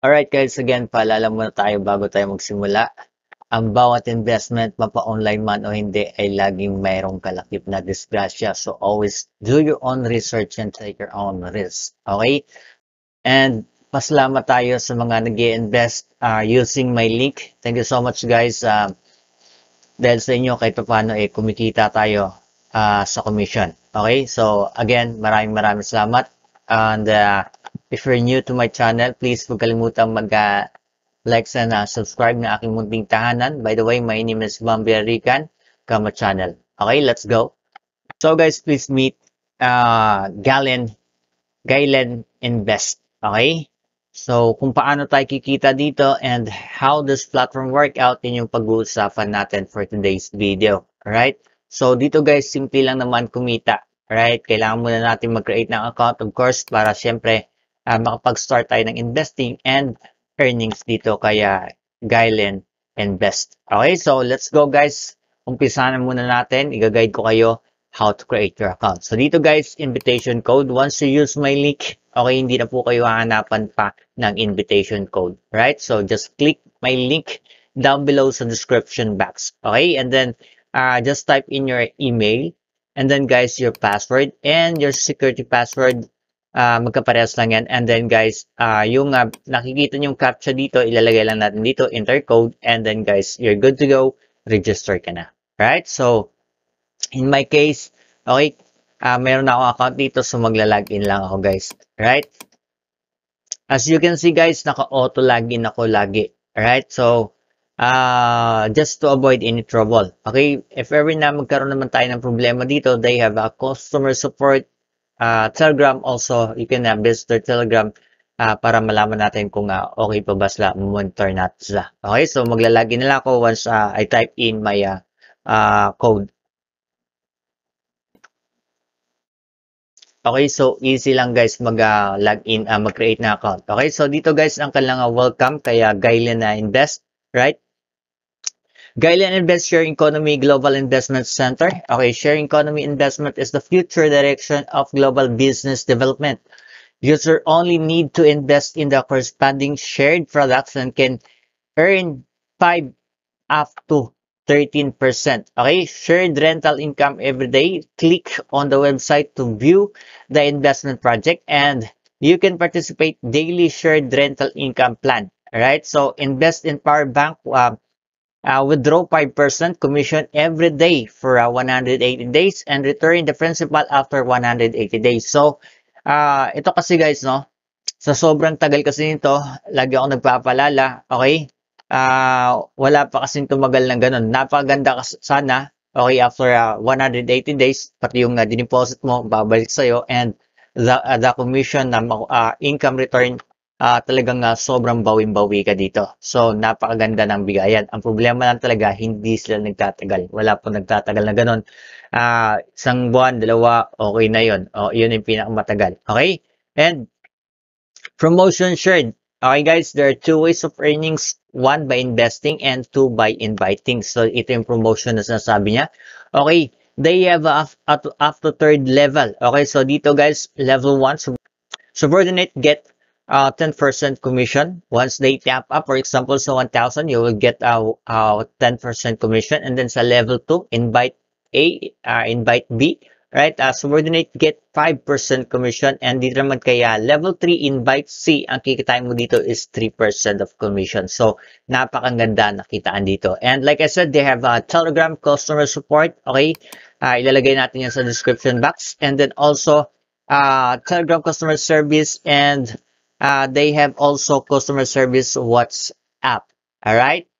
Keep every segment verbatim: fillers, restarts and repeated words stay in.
Alright guys, again, paalala muna tayo bago tayo magsimula. Ang bawat investment, mapa-online man o hindi, ay laging mayroong kalakip na disgrasya. So always do your own research and take your own risk. Okay? And pasalamat tayo sa mga nag-i-invest uh, using my link. Thank you so much guys. Uh, dahil sa inyo, kahit paano, eh, kumikita tayo uh, sa commission. Okay? So again, maraming maraming salamat. And uh, if you're new to my channel, please huwag kalimutang mag-like uh, and uh, subscribe na aking munting tahanan. By the way, my name is Bambi Rican, Kama Channel. Okay, let's go. So guys, please meet uh, Galen, Gailen Invest. Okay? So, kung paano tayo kikita dito and how this platform work out, yun yung pag-uusapan natin for today's video. Alright? So, dito guys, simple lang naman kumita. Alright? Kailangan muna natin mag-create ng account, of course, para syempre uh, makapag-start tayo ng investing and earnings dito kaya Gailen Invest. Okay? So, let's go guys. Umpisa na muna natin. I-guide ko kayo how to create your account. So, dito guys, invitation code. Once you use my link, okay, hindi na po kayo hahanapan pa ng invitation code. Right? So, just click my link down below sa description box. Okay? And then, uh, just type in your email. And then, guys, your password and your security password. Uh, magkaparehas lang yan. And then, guys, uh, yung uh, nakikita yung captcha dito, ilalagay lang natin dito, enter code. And then, guys, you're good to go. Register ka na. Right? So, in my case, okay, uh, meron na akong account dito. So, magla-login lang ako, guys. Right? As you can see guys, naka-auto login ako lagi. Alright? So, uh, just to avoid any trouble. Okay? If ever na magkaroon naman tayo ng problema dito, they have a customer support uh, Telegram also. You can uh, visit their Telegram uh, para malaman natin kung uh, okay pa ba sila, monitor natin sila. Okay? So, magla-login na lang ako once uh, I type in my uh, uh, code. Okay, so easy lang guys mag-login, uh, uh, mag-create na account. Okay, so dito guys ang kanilang uh, welcome kaya Gailen uh, Invest, right? Gailen Invest Sharing Economy Global Investment Center. Okay, Sharing Economy Investment is the future direction of global business development. User only need to invest in the corresponding shared products and can earn five up to thirteen percent. Okay, shared rental income every day. Click on the website to view the investment project and you can participate daily shared rental income plan. Alright, so invest in power bank. Uh, uh, withdraw five percent commission every day for uh, one hundred eighty days and return the principal after one hundred eighty days. So, uh, ito kasi guys, no, sa sobrang tagal kasi nito, lagi ako nagpapalala, okay? Uh, wala pa kasing tumagal ng ganun. Napakaganda sana, okay, after uh, one hundred eighty days, pati yung uh, dineposit mo, babalik sa'yo, and the, uh, the commission na uh, income return, uh, talagang uh, sobrang bawing-bawi ka dito. So, napakaganda ng bigayan. Ang problema lang talaga, hindi sila nagtatagal. Wala po nagtatagal na ganun. Uh, isang buwan, dalawa, okay na yun. O, yun yung pinakamatagal. Okay? And, promotion shared. Okay guys, there are two ways of earnings. One by investing and two by inviting. So, ito yung promotion na sinasabi niya. Okay, they have a, up, up to third level. Okay, so dito guys, level one, subordinate get uh, ten percent commission. Once they tap up, for example, so one thousand, you will get uh, uh, ten percent commission. And then sa level two, invite A, uh, invite B. Right, uh, subordinate get five percent commission and dito naman kaya level three invite C, ang kikitain mo dito is three percent of commission. So, napakaganda nakitaan dito. And like I said, they have a Telegram customer support. Okay, uh, ilalagay natin yan sa description box. And then also, uh, Telegram customer service and uh, they have also customer service WhatsApp. Alright?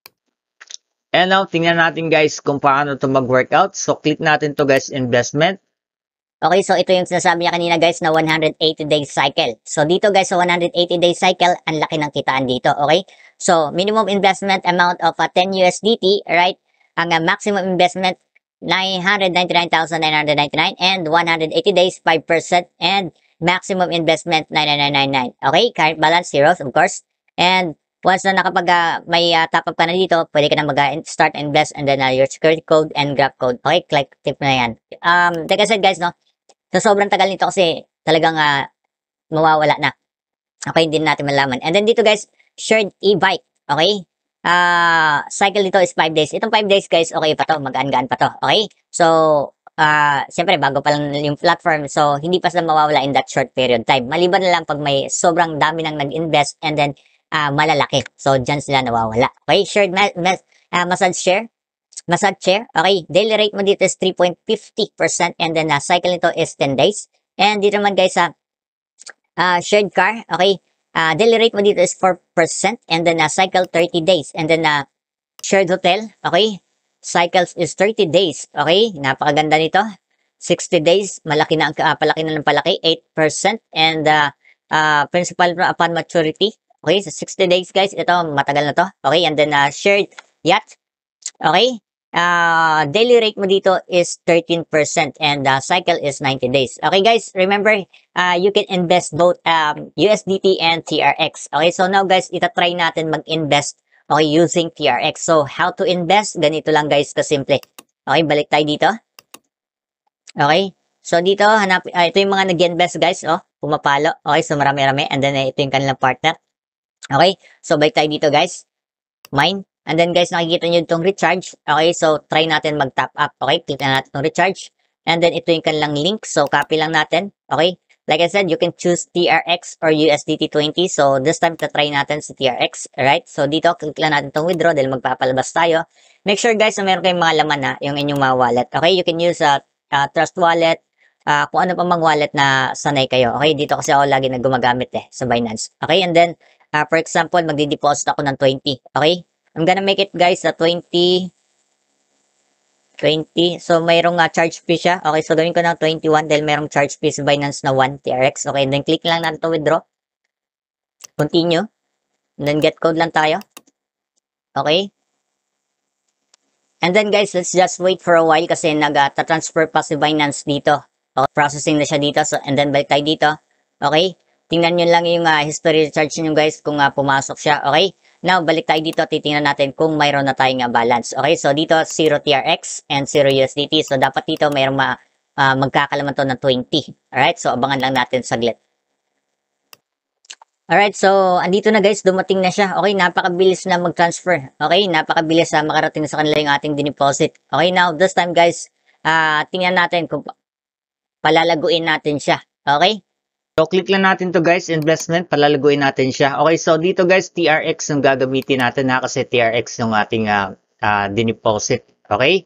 And now, tingnan natin guys kung paano to mag-workout. So, click natin to guys, investment. Okay, so ito yung sinasabi niya kanina guys na one hundred eighty days cycle. So, dito guys sa one hundred eighty days cycle, ang laki ng kitaan dito, okay? So, minimum investment amount of uh, ten U S D T, right? Ang uh, maximum investment, nine hundred ninety-nine thousand nine hundred ninety-nine and one hundred eighty days, five percent and maximum investment, nine thousand nine hundred ninety-nine. Okay, current balance, zeros, of course. And once na nakapag uh, may uh, top up ka na dito, pwede ka na mag-start uh, invest and then uh, your security code and grab code. Okay, click tip na yan. Um, like I said guys, no, sa sobrang tagal nito kasi talagang uh, mawawala na. Okay, hindi natin malaman. And then dito guys, shared e-bike. Okay? Ah, cycle dito is five days. Itong five days guys, okay pa to, magaan-gaan pa to. Okay? So, ah, siyempre bago pa lang yung platform, so hindi pa sila mawawala in that short period time. Maliban na lang pag may sobrang dami nang nag-invest and then ah, malalaki. So, dyan sila nawawala. Okay? Shared ma- ma- ah, massage share. Massage share. Okay? Daily rate mo dito is three point five zero percent and then ah, cycle nito is ten days. And dito naman guys, sa uh, shared car, okay? Uh, daily rate mo dito is four percent and then uh, cycle thirty days. And then uh, shared hotel, okay? Cycles is thirty days, okay? Napakaganda nito. sixty days, malaki na, uh, palaki na ng palaki, eight percent. And uh, uh, principal upon maturity, okay? So sixty days guys, ito matagal na to, okay? And then uh, shared yacht, okay? Uh, daily rate mo dito is thirteen percent and the cycle is ninety days. Okay guys, remember, uh, you can invest both um, U S D T and T R X. Okay, so now guys, itatry natin mag-invest okay, using T R X. So, how to invest? Ganito lang guys, kasimple. Okay, balik tayo dito. Okay, so dito, hanap, uh, ito yung mga nag-invest guys, oh, pumapalo. Okay, so marami-rami. And then, uh, ito yung kanilang partner. Okay, so balik tayo dito guys. Mine. And then guys, nakikita nyo itong recharge. Okay, so try natin mag-top up. Okay, click na natin itong recharge. And then ito yung kanilang link. So copy lang natin. Okay, like I said, you can choose T R X or U S D T twenty. So this time, try natin sa T R X. Alright, so dito, click lang natin itong withdraw dahil magpapalabas tayo. Make sure guys na meron kayong mga laman na yung inyong mga wallet. Okay, you can use a uh, uh, Trust Wallet. Uh, kung ano pa mang wallet na sanay kayo. Okay, dito kasi ako lagi na gumagamit eh sa Binance. Okay, and then, uh, for example, magdi-deposit ako ng twenty. Okay, I'm gonna make it guys sa twenty, twenty. So, mayroong uh, charge fee siya. Okay, so gawin ko ng twenty-one dahil mayroong charge fee sa Binance na one T R X. Okay, then click lang natin to withdraw. Continue. And then get code lang tayo. Okay. And then guys, let's just wait for a while kasi nag-transfer pa si Binance dito. Okay, processing na siya dito. So, and then balik tayo dito. Okay. Tingnan nyo lang yung uh, history charge nyo guys kung uh, pumasok siya. Okay. Now, balik tayo dito. Titingnan natin kung mayroon na tayong uh, balance. Okay. So, dito zero T R X and zero U S D T. So, dapat dito mayroong ma uh, magkakalaman to ng twenty. Alright. So, abangan lang natin saglit. Alright, so andito na guys, dumating na siya. Okay, napakabilis na mag-transfer. Okay, napakabilis na makarating sa kanila yung ating dineposit. Okay, now this time guys, uh, tingnan natin kung palalaguin natin siya. Okay? So, click lang natin to guys, investment, palalaguin natin siya. Okay, so dito guys, T R X yung gagamitin natin ha, kasi T R X yung ating uh, uh, dineposit. Okay?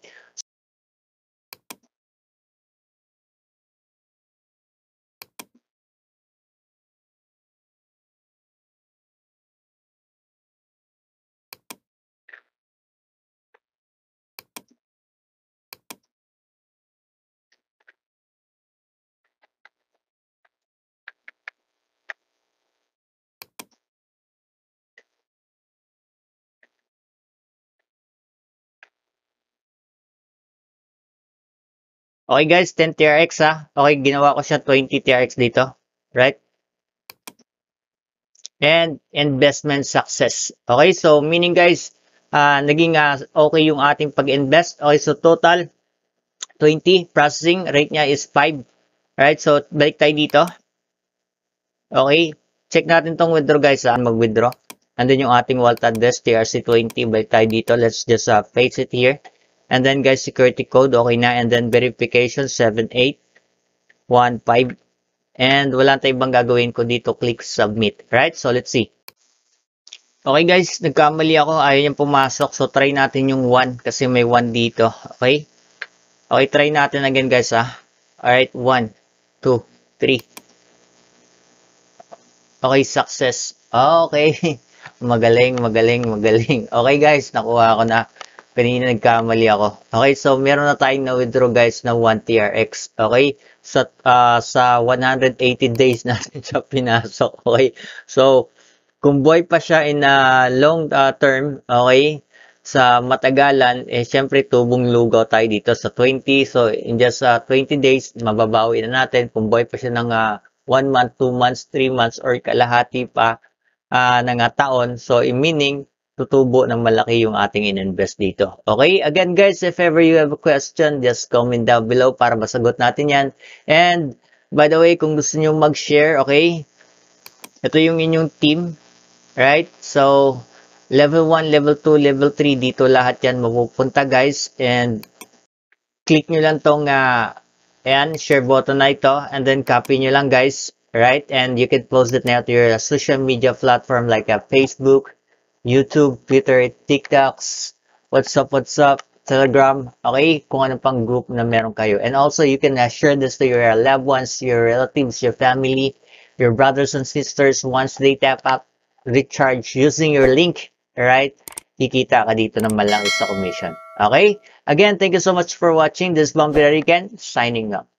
Okay guys, ten T R X ha. Okay, ginawa ko siya twenty T R X dito. Right? And investment success. Okay, so meaning guys, uh, naging uh, okay yung ating pag-invest. Okay, so total twenty, processing rate niya is five. Right, so balik tayo dito. Okay, check natin tong withdraw guys ha, mag-withdraw. And then yung ating wallet address, T R C twenty, balik tayo dito. Let's just uh, paste it here. And then guys, security code, okay na. And then verification, seven eight one five. And wala tayong ibang gagawin ko dito. Click submit. Right? So, let's see. Okay guys, nagkamali ako. Ayaw niyang pumasok. So, try natin yung one kasi may one dito. Okay? Okay, try natin again guys ha. Alright, one, two, three. Okay, success. Okay. Magaling, magaling, magaling. Okay guys, nakuha ko na. Kanina nagkamali ako. Okay, so meron na tayong na-withdraw guys na one T R X. Okay, sa, uh, sa one hundred eighty days natin siya pinasok. Okay, so kung buhay pa siya in a long uh, term, okay, sa matagalan, eh syempre tubong lugaw tayo dito sa twenty. So in just uh, twenty days, mababawi na natin. Kung buhay pa siya ng uh, one month, two months, three months, or kalahati pa uh, ng uh, taon. So in meaning, tutubo ng malaki yung ating in-invest dito. Okay? Again guys, if ever you have a question, just comment down below para masagot natin yan. And by the way, kung gusto nyo mag-share, okay? Ito yung inyong team, right? So, level one, level two, level three, dito lahat yan mapupunta guys. And click nyo lang tong uh, ayan, share button na ito. And then copy nyo lang guys, right? And you can post it now to your social media platform like uh, Facebook, YouTube, Twitter, TikToks, what's up, what's up, Telegram, okay? Kung ano pang group na meron kayo. And also, you can uh, share this to your loved ones, your relatives, your family, your brothers and sisters. Once they tap up, recharge using your link, right? Kikita ka dito ng malaki sa commission. Okay? Again, thank you so much for watching. This is Bumpy Rican, signing up.